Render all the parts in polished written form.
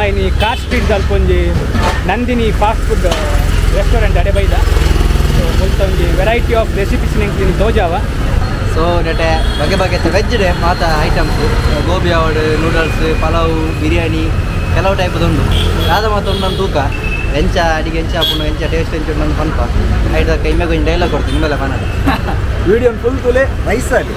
ನಮ್ಮೈನಿ car street ತಲ್ಪೊಂಜಿ Nandini fast food restaurant ಅಡೆ ಬೈದ ಸೊ ಮುಲ್ತ ಒಂಜಿ ವೆರೈಟಿ ಆಫ್ ರೆಸಿಪೀಸ್ ನಿಂಗೆ ತೋಜಾವ ಸೊ ಡಟೆ ಬಗೆ ಬಗೆತ ವೆಜ್ ಡೇ ಮಾತ ಐಟಮ್ಸ್ ಗೋಬಿ ಅವಡ್ ನೂಡಲ್ಸ್ ಪಲಾವ್ ಬಿರಿಯಾನಿ ಕೆಲವು ಟೈಪದ ಉಂಡು ಯಾವ್ದು ಮಾತ್ರ ನನ್ನ ತೂಕ ಎಂಚ ಅಡಿಗೆ ಎಂಚ ಹಾಕೊಂಡು ಎಂಚ ಟೇಸ್ಟ್ ಎಂಚ ನನ್ನ ಪನ್ಪ ಐದು ಕೈಮೆ ಕೊಂಚ ಡೈಲಾಗ್ ಕೊಡ್ತೀನಿ ನಿಮ್ಮೆಲ್ಲ ಕನ್ನಡ ವಿಡಿಯೋ ಫುಲ್ ತುಲೆ ನೈಸಾಗಿ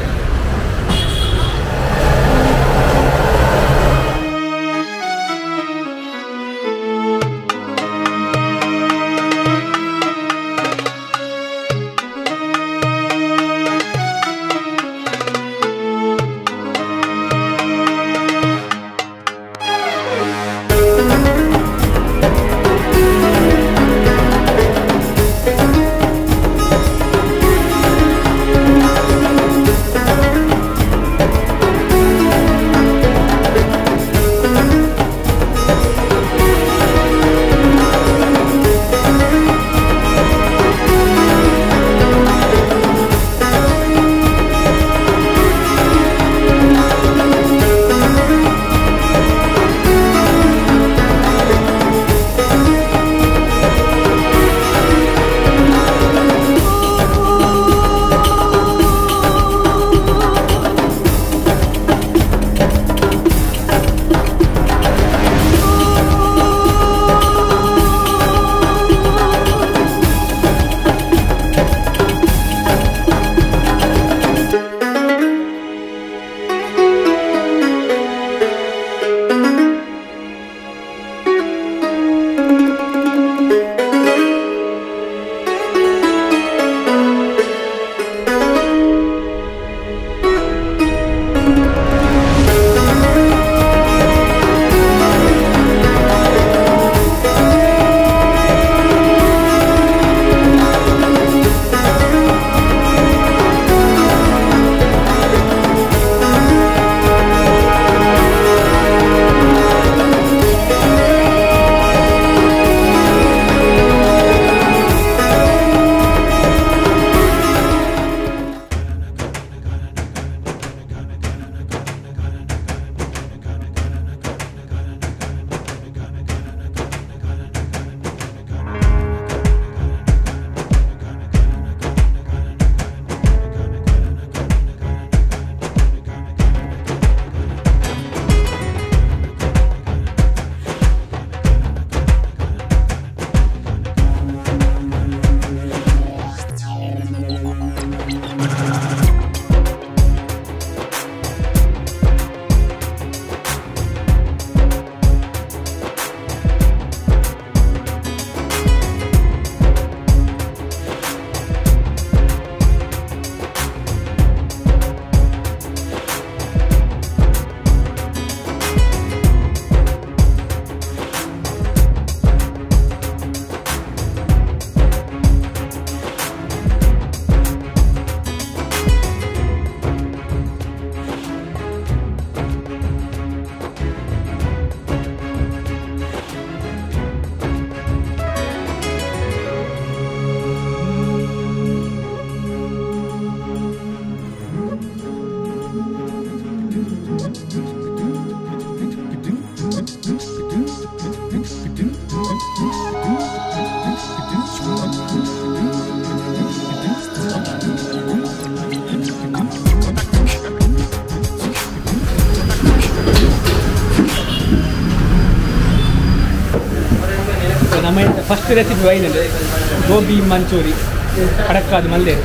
ಫಸ್ಟ್ ರೆಸಿಪಿ ವೈನಲ್ಲಿ ಗೋಬಿ ಮಂಚೂರಿ ಕಡಕ್ಕಾದ ಮಲ್ಲೆ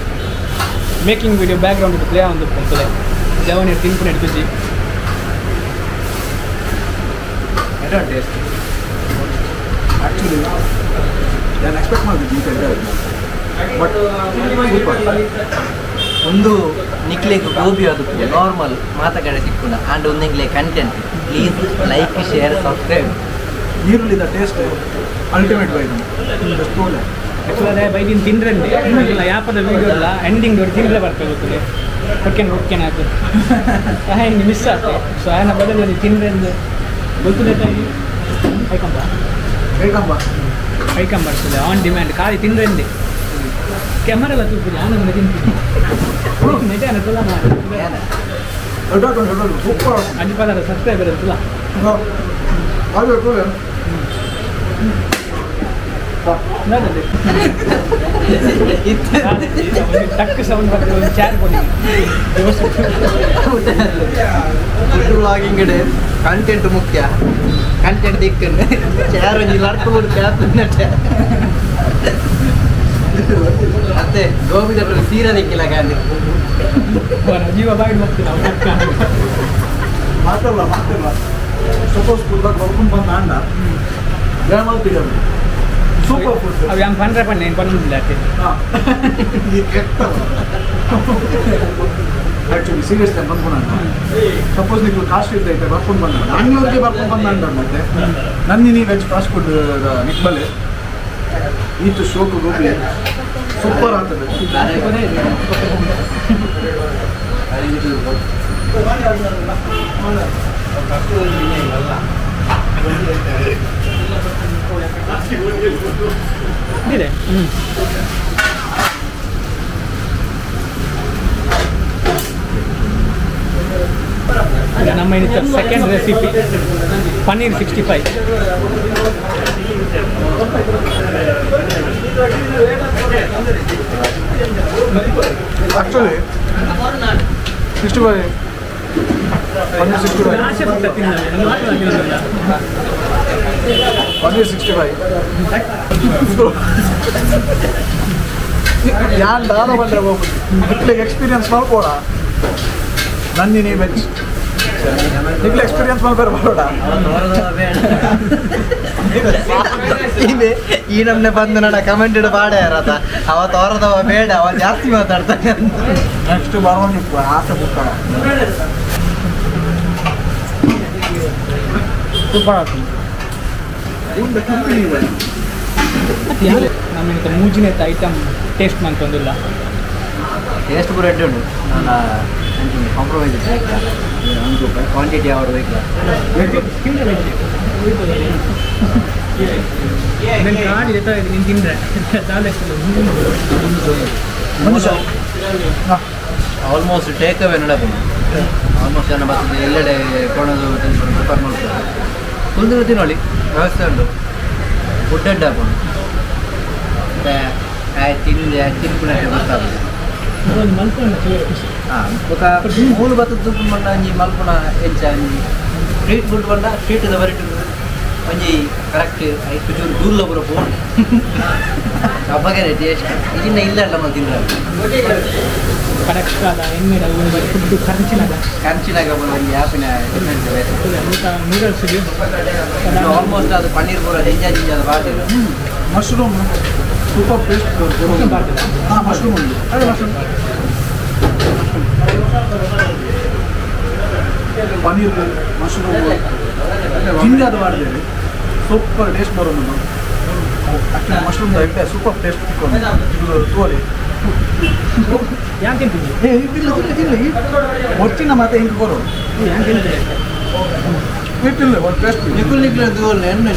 ಮೇಕಿಂಗ್ ವಿಡಿಯೋ ಬ್ಯಾಕ್ಗ್ರೌಂಡ್ ಪ್ಲೇ ಒಂದು ಅಂತಲೇ ಜವನಿ ತಿನ್ಪುನೆ ಬಿಸಿ ಟೇಸ್ಟ್ ಆ್ಯಕ್ಚುಲಿ ನಾನು ಎಕ್ಸ್ಪೆಕ್ಟ್ ಮಾಡಿದ್ದೆ ಬಟ್ ಒಂದು ನಿಕ್ಲೆಗ್ ಗೋಬಿ ಅದು ನಾರ್ಮಲ್ ಮಾತಗಡೆ ಸಿಕ್ಕುಂಡ ಆ್ಯಂಡ್ ಒಂದು ನಿಕ್ಲೆ content please like share subscribe ಈರುಳ್ಳಿದ ಟೇಸ್ಟ್ ಅಲ್ಟಿಮೇಟ್ ಬೈ ಆ್ಯಕ್ಚುಲಿ ಬೈದಿನ ತಿಂದ್ರಂತೆ ಇಲ್ಲ ಯಾಪದ ವೀಡಿಯೋ ಇಲ್ಲ ಎಂಡಿಂಗ್ ನೋಡಿ ತಿಂದ್ರೆ ಬರ್ತದೆ ಗೊತ್ತಿದೆ ಹೊಕ್ಕೇನು ಆಗ್ತದೆ ಹಿಂಗೆ ಮಿಸ್ ಆಗ್ತದೆ ಸೊ ಆಯನ ಬದಲು ನೀವು ತಿಂದ್ರೆ ಗೊತ್ತಿದೆ ಕೈಕಂಬ ಬರ್ತದೆ ಆನ್ ಡಿಮ್ಯಾಂಡ್ ಖಾಲಿ ತಿಂದ್ರಂದೆ ಕ್ಯಾಮರಾ ಎಲ್ಲ ತೂಪಿದೆ ಆನಂದ ತಿಂತೀನಿ ನೆಟ್ಟೆ ಅನ್ನೋಲ್ಲ ಮಾಡಿ 10 ಪದ ಸಬ್ಸ್ಕ್ರೈಬರ್ ಅಂತಲ್ಲ ಅದು problem. ಟಕ್ ಸೌಂಡ್ ಬರ್ತದೆ ಒಂದು ಚಾರ್ ಕೊಡಿ ಫುಡ್ ವ್ಲಾಗಿಂಗ್ ಕಂಟೆಂಟ್ ಮುಖ್ಯ ಕಂಟೆಂಟ್ ದಿಕ್ಕನ್ನು ಚಾರ್ ಒಂದು ಲಡ್ಕೊಂಡು ಮತ್ತೆ ಗೋಬಿ ಸೀರಾ ದಿಕ್ಕಿಲ್ಲ ಗಾಂಧಿ ಜೀವ ಬಾಗಿ ಹೋಗ್ತೀವಿ ನಾವು ಮಾತಲ್ಲ ಸಪೋಸ್ ಫುಲ್ದಾಗ ಬರ್ಕೊಂಡು ಬಂದ ಅಂಡ ಗ್ರಾಮಲ್ಲಿ ಸೂಪರ್ ಫುಡ್ ಅವು ಹೆಂಗೆ ಪಂಡ್ರೆ ಪಣ್ಣೆ ಏನು ಪಣ್ಣುದಿಲ್ಲ ಯಾಕೆ ಆ್ಯಕ್ಚುಲಿ ಸೀರಿಯಸ್ ಟೈಮ್ ಬಂದ್ಕೊಂಡು ಸಪೋಸ್ ನೀವು ಕಾಸ್ಟ್ ಇರ್ತೈತೆ ಬರ್ಕೊಂಡು ಬಂದ ಬ್ಯಾಂಗ್ಳೂರಿಗೆ ಬರ್ಕೊಂಡು ಬಂದ ಮತ್ತೆ ನಂದಿನಿ ವೆಜ್ ಫಾಸ್ಟ್ ಫುಡ್ ನಿಕ್ಬಲೆ ಈತು ಶೋಕು ಗೋಬಿ ಸೂಪರ್ ಆಗ್ತದೆ ಇದೆ ಈಗ ನಮ್ಮ ಇನ್ನಿತ second recipe paneer 65 actually 65 paneer 65 ಆಸೆ ಪಟ್ಟ ಪನ್ನೀರ್ 65 ಯಾರು ದಾನ ಬಂದರೆ ಹೋಗ್ಬಿಟ್ಟು ಎಕ್ಸ್ಪೀರಿಯನ್ಸ್ ಮಾಡ್ಬೋಡ ನಂದಿನಿ ವೆಜ್ ನಿಗ್ಲು ಎಕ್ಸ್ಪೀರಿಯನ್ಸ್ ಮಾಡ್ಬೇರೆ ಬರೋಡ ಈ ನಮ್ನೆ ಬಂದು ನಡ ಕಮೆಂಟ್ ಇಡ ಬಾಡ ಯಾರದ ಅವ ತೋರದವ ಬೇಡ ಅವ ಜಾಸ್ತಿ ಮಾತಾಡ್ತಾನೆ ನೆಕ್ಸ್ಟ್ ಬರೋನಿಪ್ಪ ಆಸೆ ಬಿಟ್ಟಾಳ ಸೂಪರ್ ಆಗ್ತದೆ ನಮ್ಮ ಇನ್ನಿತ ಮೂಜಿನೆತ್ತ ಐಟಮ್ ಟೇಸ್ಟ್ ಮಾಡ್ತೊಂದಿಲ್ಲ ಟೇಸ್ಟ್ ಪೂರ ಎಡ್ಡೆ ಉಂಟು ನಾನು ಕಾಂಪ್ರಮೈಸ್ ಕ್ವಾಂಟಿಟಿ ಯಾವ್ದು ಬೇಕಿಲ್ಲ ಕಾಡಿ ನೀನು ತಿಂದ್ರೆ ಆಲ್ಮೋಸ್ಟ್ ಟೇಕ್ ಅವೇ ನಡಪ ಆಲ್ಮೋಸ್ಟ್ ಜನ ಬರ್ತದೆ ಎಲ್ಲೆಡೆ ಕೊಡೋದು ಪ್ರಿಪೇರ್ ಮಾಡ್ತಾರೆ ಕುಲ್ದು ತಿನ್ನೋಳಿ ವ್ಯವಸ್ಥೆ ಉಂಟು ಫುಡ್ ಅಡ್ಡ ಹಾಕೊಂಡು ತಿನ್ಪುಣ ಗೊತ್ತಾಗ್ತದೆ ಮೂಲು ಬತ್ತದ ತುಪ್ಪು ಮಂಡ ಒಂಜಿ ಮಲ್ಪುಣ ಎಂಚ ಒಂಜಿ ಸ್ಟ್ರೀಟ್ ಫುಡ್ ಬಂಡ ಸ್ಟ್ರೀಟ್ದ ಬರಿಟ್ ಒಂಜಿ ಕರೆಕ್ಟ್ ಐದು ಚೂರು ದೂರ್ಲ ಪೂರ ಫೋನ್ ಹಬ್ಬಗೆ ಟೇಸ್ಟ್ ಇದನ್ನ ಇಲ್ಲ ನಮ್ಮ ತಿಂದ್ರೆ ಕರೆಕ್ಟ್ ಆದ ಎಣ್ಣೆ ಫುಡ್ ಖರ್ಚಿನಾಗ ಒಂದು ಆ್ಯಪಿನ ನೂಡಲ್ಸ್ ಆಲ್ಮೋಸ್ಟ್ ಅದು ಪನ್ನೀರ್ ಪೂರ ಜಿಂಜ ಅದು ಬಾಟಿಲ್ಲ ಮಶ್ರೂಮ್ ಸೂಪರ್ ಟೇಸ್ಟ್ ಬರ್ತದೆ ಹಾಂ ಮಶ್ರೂಮ್ ಉಂಟು ಅದೇ ಮಶ್ರೂಮ್ ಪನ್ನೀರ್ ಮಶ್ರೂಮ್ ಜಿಂಜಾದ ಮಾಡಿದ್ದೇವೆ ಸೂಪರ್ ಟೇಸ್ಟ್ ಬರೋದು ಆ್ಯಕ್ಚುಲಿ ಮಶ್ರೂಮ್ ಇಟ್ಟೆ ಸೂಪರ್ ಟೇಸ್ಟ್ ತಿಕ್ಕೊಂಡು ಇದು ತೋರಿ ಯಾಕೆ ತಿಂತೀವಿ ಒಟ್ಟಿನ ಮತ್ತೆ ಹಿಂಗೆ ಬರೋ ಯಾಕೆ ತಿಂತೀವಿ ಇಟ್ಟಿಲ್ಲ ಒಂದು ಟೇಸ್ಟ್ ನಿಕ್ಕುಲಿಕ್ಕೆ ತೋರ್ಲೆ ಎಣ್ಣೆ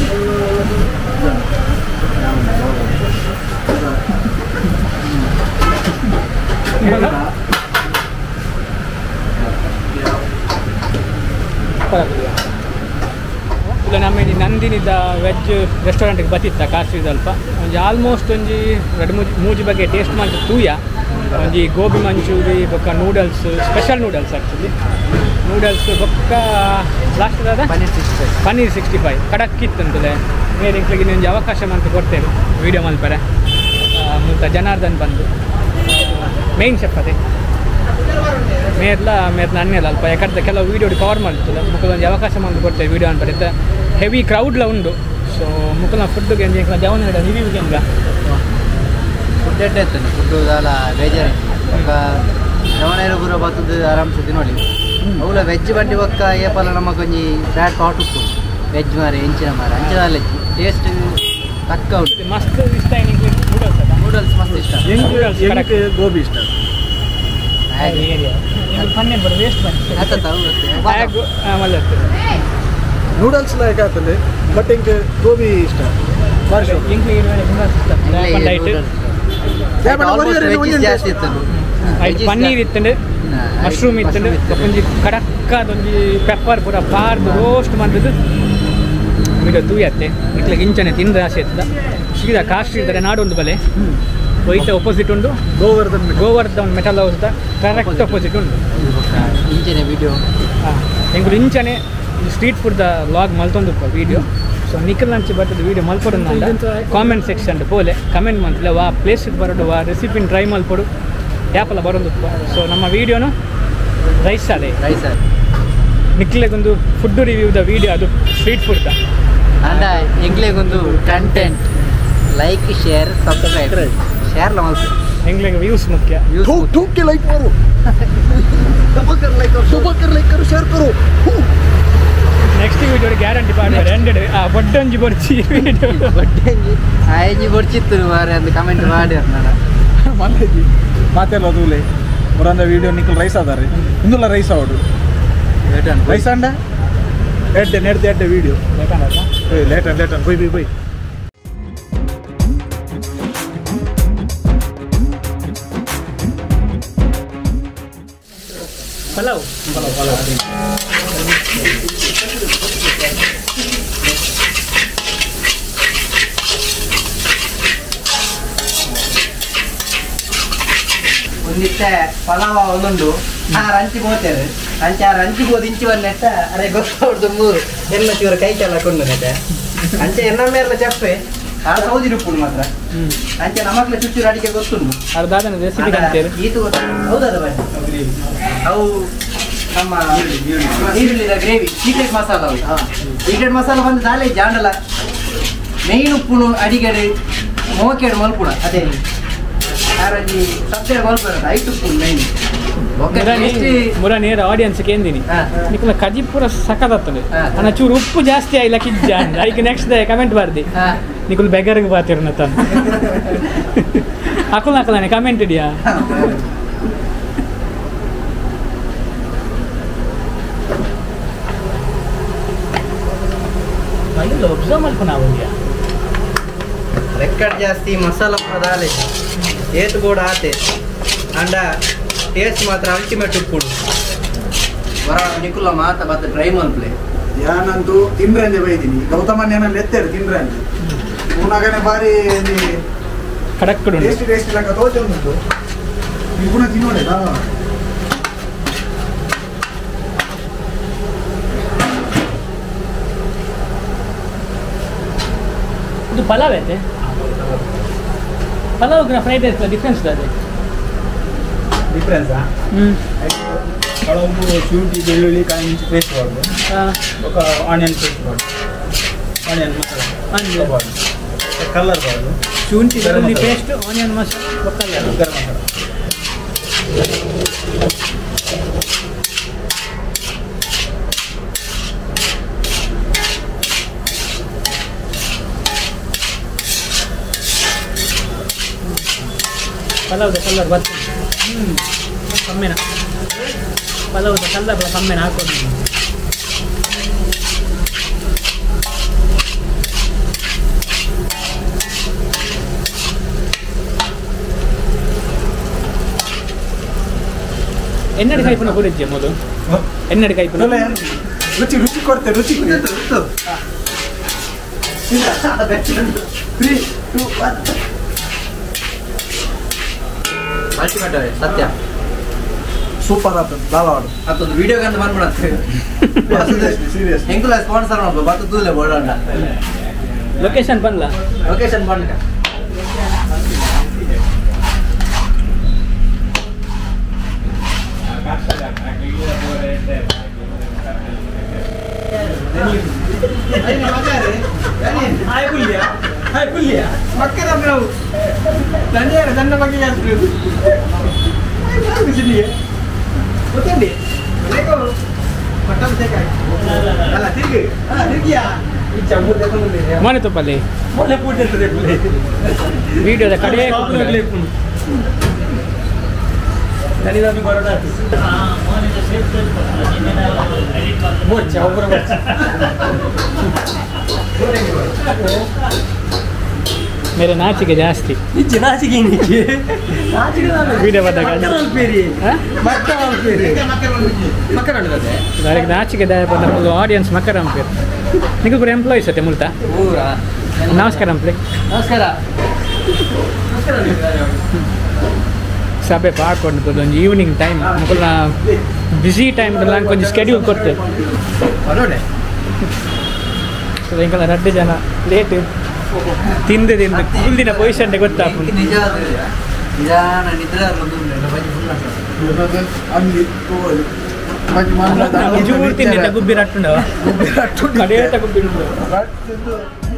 ಇಲ್ಲ ನಮ್ಮ ಇಲ್ಲಿ ನಂದಿನಿದ ವೆಜ್ ರೆಸ್ಟೋರೆಂಟಿಗೆ ಬತ್ತಿತ್ತ ಕಾಸ್ಟ್ ಸ್ವಲ್ಪ ಒಂಜಿ ಆಲ್ಮೋಸ್ಟ್ ಒಂಜಿ ಎರಡು ಮೂಜಿ ಬಗ್ಗೆ ಟೇಸ್ಟ್ ಮಾಡಿ ತೂಯ ಒಂಜಿ ಗೋಬಿ ಮಂಚೂರಿ ಬೊಕ್ಕ noodles special noodles actually noodles ಬೊಕ್ಕ ಲಾಸ್ಟ್ ಅದ ಪನ್ನೀರ್ 65 ಕಡಕ್ ಇತ್ತಂತದೆ ಬೇರೆ ಇಂಕ್ಲಿಗೆ ಒಂಜಿ ಅವಕಾಶ ಅಂತ ಕೊಡ್ತೇವೆ ವೀಡಿಯೋ ಮಲ್ಪರೆ ಮುಂತ ಜನಾರ್ದನ್ ಬಂದು ಮೇಯ್ನ್ ಶೆಫ್ ಅದೇ ಮೇರ್ಲ ಅನ್ನೆಲ್ಲ ಅಲ್ಪ ಯಾಕಂದ್ರೆ ಕೆಲವು ವೀಡಿಯೋ ಕವರ್ ಮಾಡ್ತದೆ ಮುಖದೊಂದು ಅವಕಾಶ ಮಾಡಿ ಕೊಡ್ತೇವೆ ವೀಡಿಯೋ ಅಂತ ಹೆವಿ ಕ್ರೌಡ್ಲ ಉಂಡು ಸೊ ಮುಖಲ ಫುಡ್ಗೆ ಜವನ ರಿವ್ಯೂಗೆ ಹೆಂಗ ಫುಡ್ ಎಡ್ಡೆ ಇರ್ತದೆ ಫುಡ್ಡು ದಾಲ ಬೇಜಾರು ಒಕ್ಕ ಜವನೇರು ಪೂರ ಬರ್ತದೆ ಆರಾಮ್ಸೆ ತಿನ್ನೋಳಿ ಅವಳ ವೆಜ್ ಬಂಡಿ ಒಕ್ಕ ಏಪಲ್ಲ ನಮಗೆ ಕೊಂಚಿ ಬ್ಯಾಡ್ ಪಾಟ್ ಉಪ್ಪು ವೆಜ್ ಮಾರೆ ಹೆಂಚಿನ ಮಾರೆ ಅಂಚಿನ ಟೇಸ್ಟ್ ತಕ್ಕ ಉಂಟು ಮಸ್ತ್ ಇಷ್ಟ ನೂಡಲ್ಸ್ ಅದ ನೂಡಲ್ಸ್ ಮಸ್ತ್ ಇಷ್ಟ ಗೋಬಿ ಇಷ್ಟ ಪನ್ನೀರ್ ಬರೋ ವೇಸ್ಟ್ ಬಂದು ಆಮೇಲೆ ನೂಡಲ್ಸ್ ಲೈಕ್ ಆಗ್ತದೆ ಬಟ್ ಹಿಂಗೆ ಗೋಬಿ ಇಷ್ಟ ಜಾಸ್ತಿ ಇತ್ತು ಪನ್ನೀರ್ ಇತ್ತಂಡೆ ಮಶ್ರೂಮ್ ಇತ್ತಂಡೆ ಒಂಜಿ ಕಡಕ್ಕಾದ ಒಂಜಿ ಪೆಪ್ಪರ್ ಪೂರ ಪಾರ್ದು ರೋಸ್ಟ್ ಮಾಡಿದ್ದು ವೀಡಿಯೋ ತೂಯತ್ತೆ ಇಟ್ಲಿಗೆ ಇಂಚನೆ ತಿಂದ್ರೆ ಆಸೆ ಇರ್ತದ ಸೀದಾ ಕಾಸ್ಟ್ ಇದ್ದಾರೆ ನಾಡೊಂದು ಬಲೆ ಒಯ್ತ ಅಪೋಸಿಟ್ ಉಂಟು ಗೋವರ್ಧನ್ ಮೆಟಲ್ ಹೌಸ್ದ ಕರೆಕ್ಟ್ ಅಪೋಸಿಟ್ ಉಂಟು ಇಂಚನೆ ವಿಡಿಯೋ ಹಾಂ ಎಂಗುಲು ಇಂಚನೆ ಸ್ಟ್ರೀಟ್ ಫುಡ್ದ ವ್ಲಾಗ್ ಮಲ್ತೊಂದು ವೀಡಿಯೋ ಸೊ ನಿಖಿಲ್ ನಂಚಿ ಬರ್ತದೆ ವೀಡಿಯೋ ಮಲ್ಪೊಡು ಕಾಮೆಂಟ್ ಸೆಕ್ಷನ್ ಪೋಲೆ ಕಮೆಂಟ್ ಮಾಡ್ತಿಲ್ಲ ವಾ ಪ್ಲೇಸಿಗೆ ಬರೋದು ವಾ ರೆಸಿಪಿನ ಟ್ರೈ ಮಲ್ಪೊಡು ಯಾಪಲ್ಲ ಬರೋದು ಸೊ ನಮ್ಮ ವೀಡಿಯೋನು ರೈಸ್ ನಿಖಿಲ್ಗೊಂದು ಫುಡ್ ರಿವ್ಯೂದ ವೀಡಿಯೋ ಅದು ಸ್ಟ್ರೀಟ್ ಫುಡ್ದ ಅಂಡ ಎಂಗ್ಲೆಗೊಂದು content like share subscribe share ಮಲ್ಪು ಎಂಗ್ಲೆಗೆ ವ್ಯೂಸ್ ಮುಖ್ಯ ಲೈಕ್ ಮಾಡು ಶೇರ್ ಕರು ನೆಕ್ಸ್ಟ್ ವಿಡಿಯೋ ಗ್ಯಾರಂಟಿ ಪಾಡ್ತಾರೆ 100 ಬಡ್ಡಂಜಿ ಬರ್ಚಿ ವಿಡಿಯೋ ಬಡ್ಡಂಜಿ ಆಯ್ಜಿ ಬರ್ಚಿತ್ತು ಮಾರೆ ಅಂತ ಕಮೆಂಟ್ ಮಾಡಿ ಮಲ್ಲೇಜಿ ಮಾತೆಲ್ಲ ಅದೂಲೆ ಬರಂದ ವಿಡಿಯೋ ನಿಖಿಲ್ ರೈಸ್ ಅದಾರೆ ಇಂದುಲ್ಲ ರೈಸ್ ಅವಡು ರೈಸ್ ಅಂಡ ಎಡ್ಡೆ ವಿಡಿಯೋ ಲೇಟ್ ಬೈ ಪಲಾವ್ ಒಂದಿಷ್ಟೇ ಪಲಾವ ಒಂದೊಂದು ರಂಚಿ ಹೋಗ್ತೇವೆ ರಂಚಿಗೆ ಹೋದ್ ಇಂಚಿ ಬಂದೆಟ್ಟ ಅರೆ ಗೊತ್ತವ್ರದ್ದು ಎಲ್ಲ ಚೂರ ಕೈ ಕೆಲ್ಲ ಕೊಂಡು ನೆಟ್ಟೆ ಅಂಚೆ ಎನ್ನೊಮ್ಮೆ ಎಲ್ಲ ಚಪ್ಪೆ ಆ ಸೌದಿ ರುಪ್ಪುಡು ಮಾತ್ರ ಅಂಚೆ ನಮಕ್ಲೆ ಚುಚ್ಚೂರು ಅಡಿಕೆ ಗೊತ್ತುಂಡು ಅರ್ಧಾದನ ರೆಸಿಪಿ ಕಾಣ್ತೇವೆ ಈತು ಹೌದದ ಬನ್ನಿ ಅವು ನಮ್ಮ ಈರುಳ್ಳಿದ ಗ್ರೇವಿ ಸೀಕ್ರೆಟ್ ಮಸಾಲ ಅವು ಸೀಕ್ರೆಟ್ ಮಸಾಲ ಬಂದು ದಾಲೆ ಜಾಂಡಲ ಮೇಯ್ನ್ ಉಪ್ಪುನು ಅಡಿಗೆಡೆ ಮೋಕೆಡು ಮಲ್ಪುಣ ಅದೇ ಯಾರಲ್ಲಿ ಸಬ್ಸಿಡಿ ಮಲ್ಪುಣ ಐಟು ಉಪ್ಪುನು ಮೇಯ್ನ್ ಮುರ ನೇರ ಆಡಿಯನ್ಸ್ ಕೇಂದಿನಿ ನಿಖಿಲ ಕಜಿಪುರ ಸಕದಾಗ್ತದೆ ಅನ್ನ ಚೂರು ಉಪ್ಪು ಜಾಸ್ತಿ ಆಯ್ಲ ಕಿಜ್ಜ ಅದಕ್ಕೆ ನೆಕ್ಸ್ಟ್ ಕಮೆಂಟ್ ಬರ್ದಿ ನಿಖಿಲ್ ಬೆಗರ್ಗೆ ಬಾತಿರ್ನ ತಾನು ಹಾಕಲಾನೆ ಕಮೆಂಟ್ ಇದೆಯಾ ಒಬ್ಸರ್ವ್ ಮಾಡ್ಕೊ ನಾವು ರೆಕ್ಕಡ್ ಜಾಸ್ತಿ ಮಸಾಲ ಪದಾಲೆ ಏತು ಬೋರ್ಡ್ ಆತೆ ಅಂಡ ಟೇಸ್ಟ್ ಮಾತ್ರ ಅಲ್ಟಿಮೇಟ್ ಉಪ್ಪುಡು ಬರ ನಿಕುಲ ಮಾತ ಬತ್ತ ಡ್ರೈ ಮಲ್ಪ್ಲೆ ಯಾನಂತೂ ತಿಂದ್ರಂಜೆ ಬೈದಿನಿ ಗೌತಮನ್ಯನಲ್ಲಿ ಎತ್ತೇರು ತಿಂದ್ರಂಜೆ ಪುನಗನೆ ಬಾರಿ ಕಡಕ್ ಟೇಸ್ಟ್ ಲಂಗ ತೋಚ ಉಂಟು ನೀವು ಪುನಃ ತಿನ್ನೋಡೆ ಇದು ಪಲಾವ್ ಐತೆ ಪಲಾವ್ ಫ್ರೈಡ್ ರೈಸ್ ಡಿಫ್ರೆನ್ಸ್ ಅದೇ ಡಿಫ್ರೆನ್ಸಾ ಕಳಂಬು ಶುಂಠಿ ಬೆಳ್ಳುಳ್ಳಿ ಕಾಯಿ ಮುಂಚೆ ಪೇಸ್ಟ್ ಮಾಡೋದು ఒక ಆನಿಯನ್ ಪೇಸ್ಟ್ ಮಾಡೋದು ಆನಿಯನ್ ಮಸಾಲ ಕಲರ್ ಮಾಡೋದು ಶುಂಠಿ ಬೆಳ್ಳುಳ್ಳಿ paste onion masala colour garam masala ಪಲಾವ್ದ ಕಲರ್ ಬರ್ತದೆ ಕಮ್ಮಿನ ಪಲಾವ್ದ ಕಲರ್ ಕಮ್ಮಿನ ಹಾಕೋದು ಎನ್ನಡಿ ಕೈಪುನ ಕೊಡಿದ್ದೆ ಮೊದಲು ಎನ್ನಡಿ ಕೈಪುನ ರುಚಿ ರುಚಿ ಕೊಡ್ತೆ ರುಚಿ ಅಲ್ಟಿಮೇಟ್ ಸತ್ಯ ಸೂಪರ್ ಆಗ್ತದೆ ಧಾರವಾಡ ಅದೊಂದು ವಿಡಿಯೋ ಗಂತ ಬಂದ್ಬಿಡತ್ತೆ ಸೀರಿಯಸ್ ಹೆಂಗುಲ ಸ್ಪಾನ್ಸರ್ ಮಾಡ್ಬೋದು ಬತ್ತು ತೂಲೆ ಬೋಡಂಡ ಲೊಕೇಶನ್ ಬಂದ್ಲ ಲೊಕೇಶನ್ ಬಂದ ನನ್ನ ಬಗ್ಗೆ ಮನೆ ತುಪ್ಪಲ್ಲಿ ವಿಡಿಯೋದ ಕಡೆ मेरे नाचिके जास्ती नाचिके वीडियो नाचिके ऑडियंस मकर ನಿಮಗೆ ಕೂಡ ಎಂಪ್ಲಾಯೀಸ್ ಅತ್ತೆ ಮುಲ್ತಾ ಊರಾ ನಮಸ್ಕಾರ ಎಂಪ್ಲಾಯ್ ನಮಸ್ಕಾರ ಸಭೆ ಪಾಡ್ಕೊಂಡು ಒಂದು ಈವ್ನಿಂಗ್ ಟೈಮ್ ಮುಕ್ಕಲ್ನ ಬ್ಯುಸಿ ಟೈಮ್ಗೆಲ್ಲ ಕೊಂಚ ಸ್ಕೆಡ್ಯೂಲ್ ಕೊಡ್ತೇವೆ ಸೊ ಇಂಕಲ್ಲ 2 ಜನ ಲೇಟ್ ತಿಂದು ಫುಲ್ ದಿನ ಪೊಸಿಷನ್ಗೆ ಗೊತ್ತಾಗ್ತದೆ ನಿಜ ನಿಧಾನ ನಿದ್ರೆ ಅಂಗಿ ತೋಳಿ ಜೂರ್ ತಿಂದಿದ್ದ ಗುಬ್ಬಿ ರಟ್ಟುಂಡವ ಕಡೆಯ ಗುಬ್ಬಿ